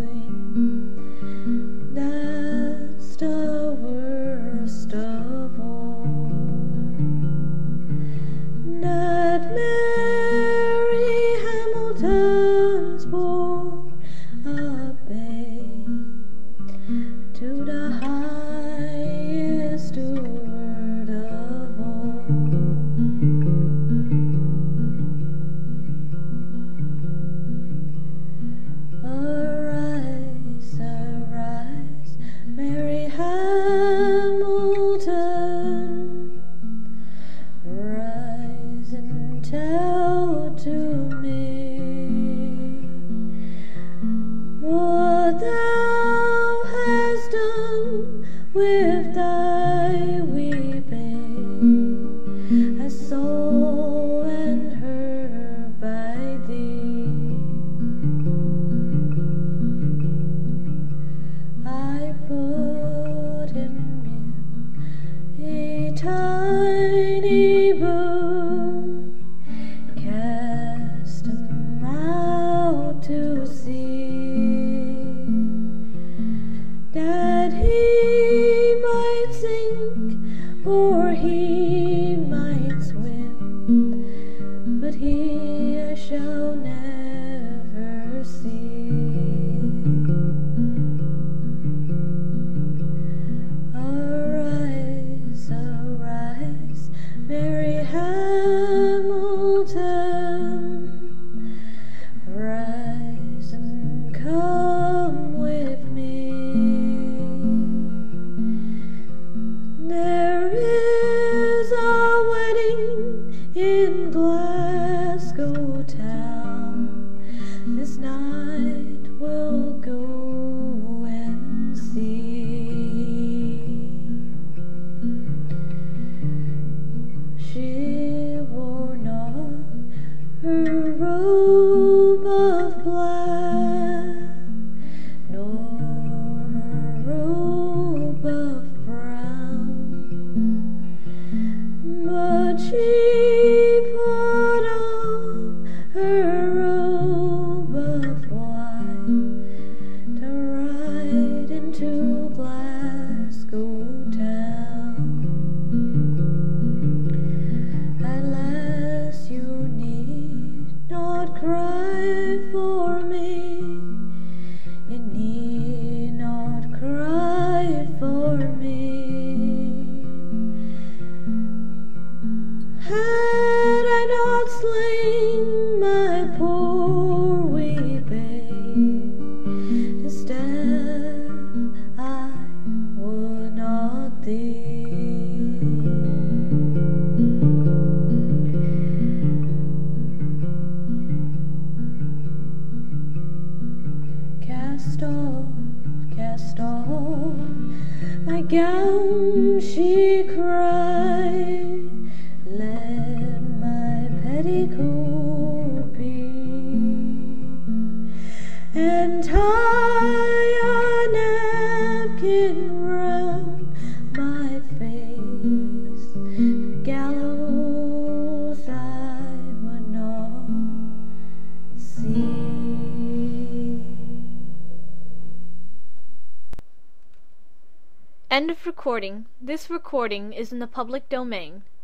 doing. That's the worst of all. That Mary Hamilton's born a babe to the highest word of all. Arise, arise, Mary Hamilton, rise and tell to me what thou hast done with thy wee babe, I saw and heard by thee. I put him in a tiny boat, cast him out to sea, that he might sink or he might swim, but he I shall never see. Arise, arise, Mary Hamilton, rise and come with me. There is a wedding in Glasgow town, this night we'll go and see. She wore not her robe of black, nor her robe of brown, but she put on her robe of white to ride into Glasgow town. Alas, you need not cry for me, you need not cry for me. Had I not slain my poor wee babe, this death I would not thee. Cast off my gown, she cried, let my petticoat be, and tie a napkin round my face, the gallows I would not see. End of recording. This recording is in the public domain.